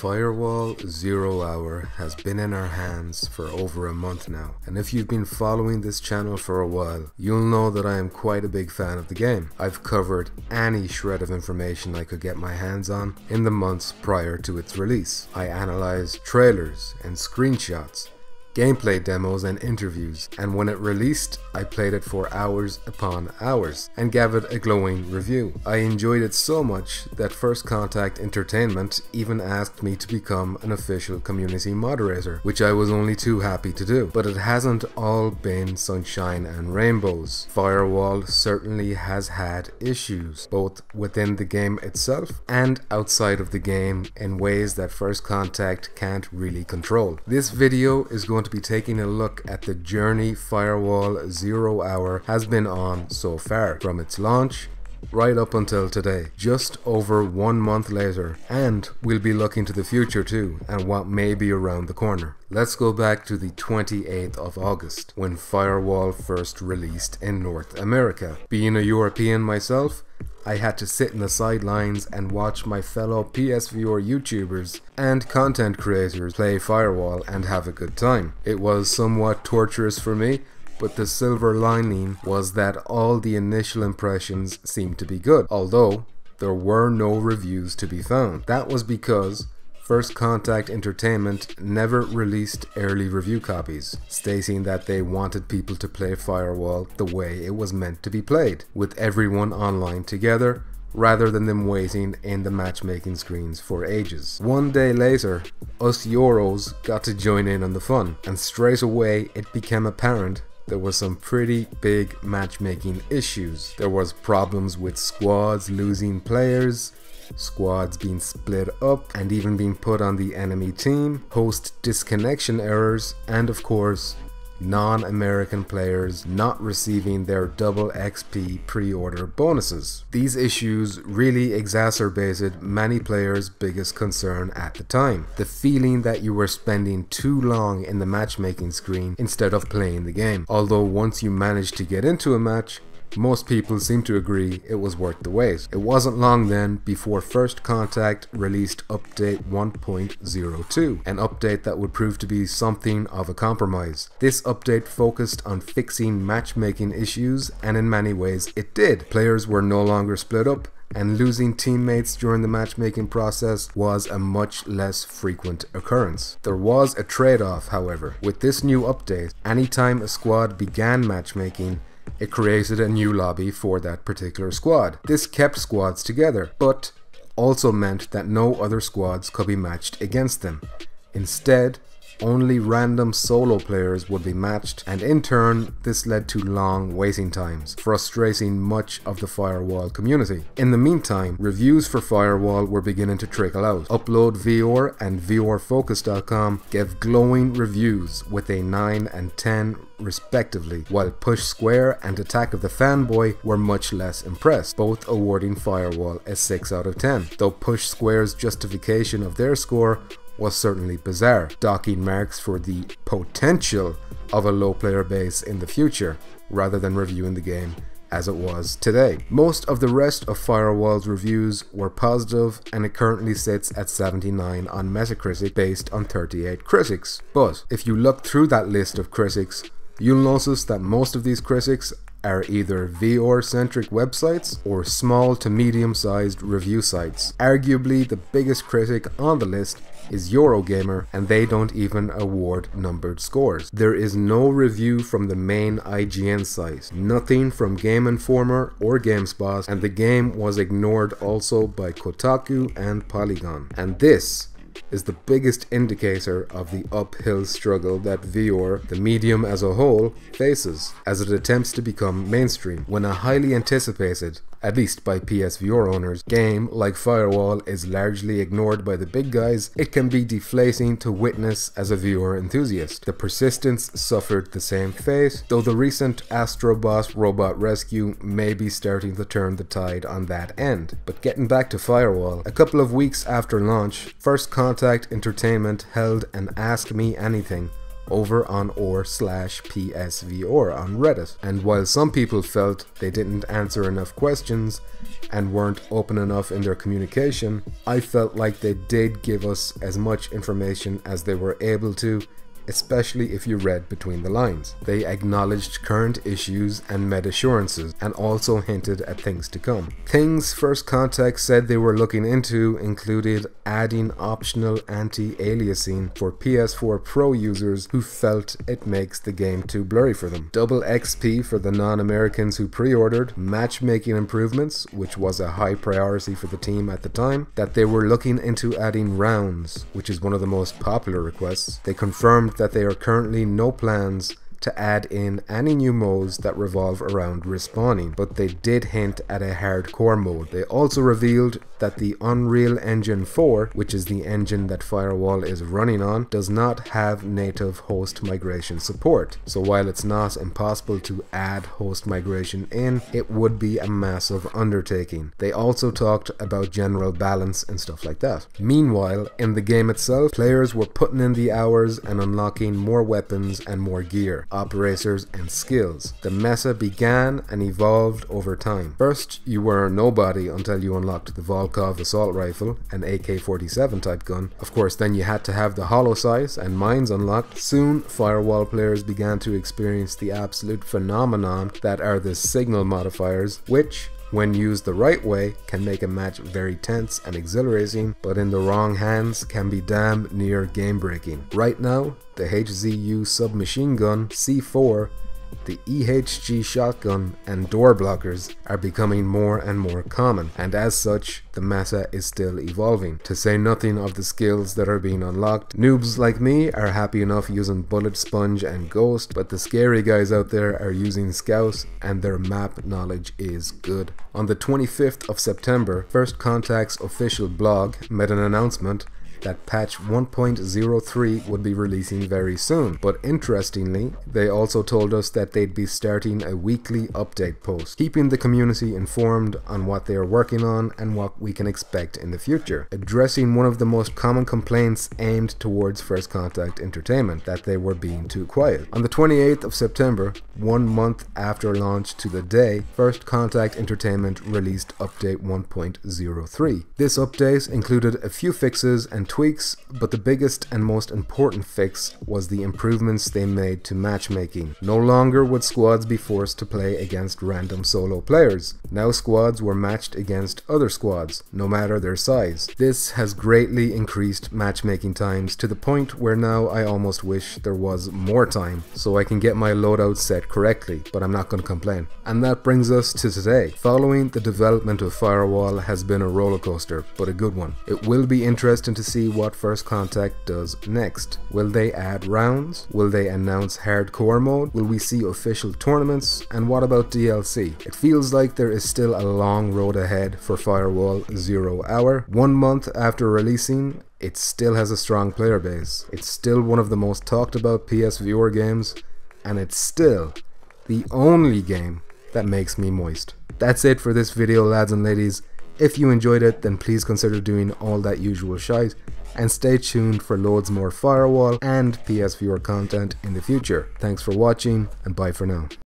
Firewall Zero Hour has been in our hands for over a month now, and if you've been following this channel for a while, you'll know that I am quite a big fan of the game. I've covered any shred of information I could get my hands on in the months prior to its release. I analyzed trailers and screenshots, gameplay demos and interviews, and when it released I played it for hours upon hours and gave it a glowing review. I enjoyed it so much that First Contact Entertainment even asked me to become an official community moderator, which I was only too happy to do. But it hasn't all been sunshine and rainbows. Firewall certainly has had issues, both within the game itself and outside of the game in ways that First Contact can't really control. This video is going to be taking a look at the journey Firewall Zero Hour has been on so far, from its launch right up until today, just over 1 month later, and we'll be looking to the future too and what may be around the corner. Let's go back to the 28th of August when Firewall first released in North America. Being a European myself, I had to sit in the sidelines and watch my fellow PSVR YouTubers and content creators play Firewall and have a good time. It was somewhat torturous for me, but the silver lining was that all the initial impressions seemed to be good, although there were no reviews to be found. That was because First Contact Entertainment never released early review copies, stating that they wanted people to play Firewall the way it was meant to be played, with everyone online together, rather than them waiting in the matchmaking screens for ages. One day later, us Euros got to join in on the fun, and straight away it became apparent there was some pretty big matchmaking issues. There was problems with squads losing players, squads being split up and even being put on the enemy team, host disconnection errors, and of course non-American players not receiving their double XP pre-order bonuses. These issues really exacerbated many players' biggest concern at the time: the feeling that you were spending too long in the matchmaking screen instead of playing the game. Although once you managed to get into a match, most people seem to agree it was worth the wait. It wasn't long then before First Contact released update 1.02, an update that would prove to be something of a compromise. This update focused on fixing matchmaking issues, and in many ways it did. Players were no longer split up, and losing teammates during the matchmaking process was a much less frequent occurrence. There was a trade-off, however. With this new update, anytime a squad began matchmaking, it created a new lobby for that particular squad. This kept squads together, but also meant that no other squads could be matched against them. Instead, only random solo players would be matched, and in turn this led to long waiting times, frustrating much of the Firewall community. In the meantime, reviews for Firewall were beginning to trickle out. Upload VR and VRFocus.com gave glowing reviews with a 9 and 10 respectively, while Push Square and Attack of the Fanboy were much less impressed, both awarding Firewall a 6 out of 10, though Push Square's justification of their score was certainly bizarre, docking marks for the potential of a low player base in the future, rather than reviewing the game as it was today. Most of the rest of Firewall's reviews were positive, and it currently sits at 79 on Metacritic based on 38 critics. But if you look through that list of critics, you'll notice that most of these critics are either VR-centric websites or small to medium-sized review sites. Arguably the biggest critic on the list is Eurogamer, and they don't even award numbered scores. There is no review from the main IGN site, nothing from Game Informer or GameSpot, and the game was ignored also by Kotaku and Polygon. And this is the biggest indicator of the uphill struggle that VR, the medium as a whole, faces as it attempts to become mainstream. When a highly anticipated, at least by PSVR owners, game like Firewall is largely ignored by the big guys, it can be deflating to witness as a VR enthusiast. The Persistence suffered the same fate, though the recent Astrobot Robot Rescue may be starting to turn the tide on that end. But getting back to Firewall, a couple of weeks after launch, First Contact Entertainment held an Ask Me Anything over on r/PSVR on Reddit. And while some people felt they didn't answer enough questions and weren't open enough in their communication, I felt like they did give us as much information as they were able to, especially if you read between the lines. They acknowledged current issues and made assurances, and also hinted at things to come. Things First Contact said they were looking into included adding optional anti-aliasing for PS4 Pro users who felt it makes the game too blurry for them, double XP for the non-Americans who pre-ordered, matchmaking improvements, which was a high priority for the team at the time, that they were looking into adding rounds, which is one of the most popular requests. They confirmed that there are currently no plans to add in any new modes that revolve around respawning, but they did hint at a hardcore mode. They also revealed that the Unreal Engine 4, which is the engine that Firewall is running on, does not have native host migration support. So while it's not impossible to add host migration in, it would be a massive undertaking. They also talked about general balance and stuff like that. Meanwhile, in the game itself, players were putting in the hours and unlocking more weapons and more gear, operators and skills. The meta began and evolved over time. First, you were nobody until you unlocked the Volkov assault rifle, an AK-47 type gun. Of course, then you had to have the hollow sight and mines unlocked. Soon, Firewall players began to experience the absolute phenomenon that are the signal modifiers, which, when used the right way, can make a match very tense and exhilarating, but in the wrong hands can be damn near game breaking. Right now, the HZU submachine gun C4, the EHG shotgun and door blockers are becoming more and more common, and as such, the meta is still evolving, to say nothing of the skills that are being unlocked. Noobs like me are happy enough using Bullet Sponge and Ghost, but the scary guys out there are using Scout, and their map knowledge is good. On the 25th of September, First Contact's official blog made an announcement that patch 1.03 would be releasing very soon, but interestingly, they also told us that they'd be starting a weekly update post, keeping the community informed on what they are working on and what we can expect in the future, addressing one of the most common complaints aimed towards First Contact Entertainment, that they were being too quiet. On the 28th of September, 1 month after launch to the day, First Contact Entertainment released update 1.03. This update included a few fixes and tweaks, but the biggest and most important fix was the improvements they made to matchmaking. No longer would squads be forced to play against random solo players. Now squads were matched against other squads, no matter their size. This has greatly increased matchmaking times to the point where now I almost wish there was more time so I can get my loadout set correctly, but I'm not going to complain. And that brings us to today. Following the development of Firewall has been a roller coaster, but a good one. It will be interesting to see what First Contact does next. Will they add rounds? Will they announce hardcore mode? Will we see official tournaments? And what about DLC? It feels like there is still a long road ahead for Firewall Zero Hour. 1 month after releasing, it still has a strong player base. It's still one of the most talked about PSVR games, and it's still the only game that makes me moist. That's it for this video, lads and ladies. If you enjoyed it, then please consider doing all that usual shite, and stay tuned for loads more Firewall and PSVR content in the future. Thanks for watching, and bye for now.